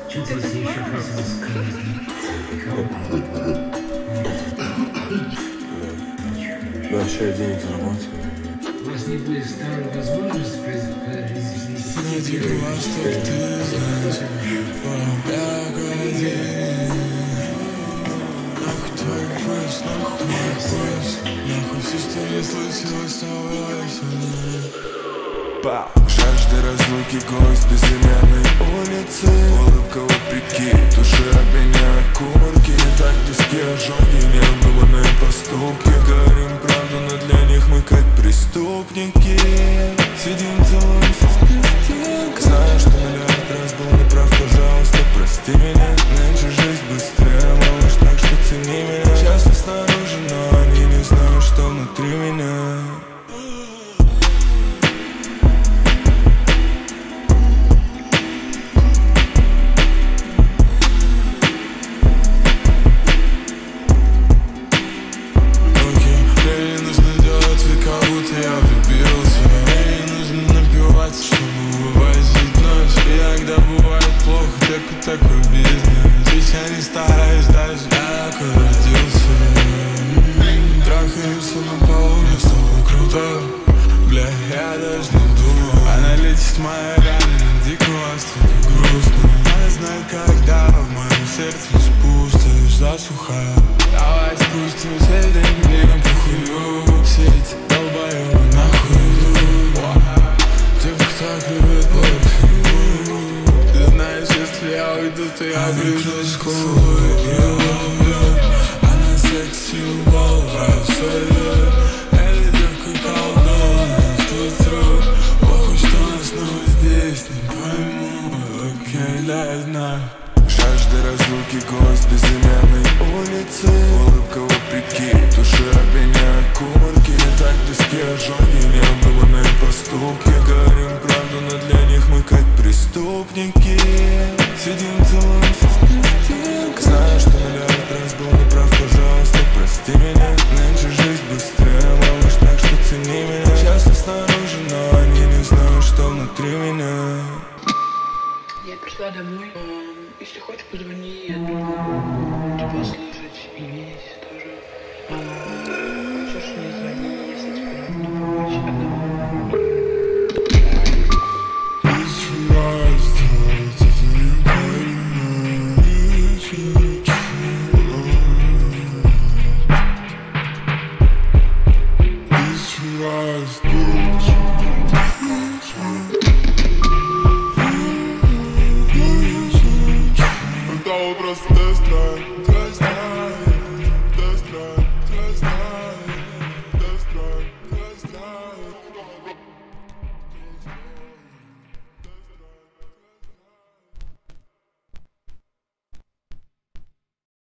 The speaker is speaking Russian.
Чувствовал себя еще хотел сказать. Да, сейчас я денег заработаю. У вас не будет второй возможности произвести. Найди глаз, чтоб ты знаешь, погоди. Нахуй твой голос, нахуй мой голос. Нахуй все, что не случилось, оставайся. Жажда разлуки, гость безымянной улицы. Улыбка вопреки, души обменяют куртки. Так близки ожоги, необдуманные поступки. Говорим правду, но для них мы как преступники. Сидим, целуемся с картинкой. Знаю, что миллиард раз был неправ, пожалуйста, прости меня. Нынче жизнь быстрее, малыш, так что цени меня. Счастлив снаружи, но они не знают, что внутри меня. Я влюбился, мне не нужно напиваться, чтобы вывозить ночь. Иногда бывает плохо, такой бизнес. Ведь я не стараюсь даже, я как родился. Трахаются на полу, мне с тобой круто. Бля, я даже не думал. Она летит моя реально дико остро, грустно. Она знает, когда в моем сердце пустошь засуха. Давай спустимся, легом похую. Все эти долбоёбы нахуй идут. Те, кто так любит парфюм. Ты знаешь, если я уйду, то я грызусь кровью. Она секси, уболвает солью. Эта девка колдунья, тут труд. Похуй, что она снова здесь, не пойму. Окей, да, я знаю. Жажда разлуки, гость безымянной улицы. Улыбка вопреки, души обменяют куртки. Так близки ожоги, необдуманные поступки. Говорим правду, но для них мы как преступники. Сидим, целуемся с картинкой. Знаю, что миллиард раз был неправ, пожалуйста, прости меня. Нынче жизнь быстрее, малыш, так что цени меня. Счастлив снаружи, но они не знают, что внутри меня. Я пришла домой. Если хочешь, позвони, я могу послушать и видеть тоже. Хочешь, не звони, если тебе надо помочь одному. Просто тест-драйв.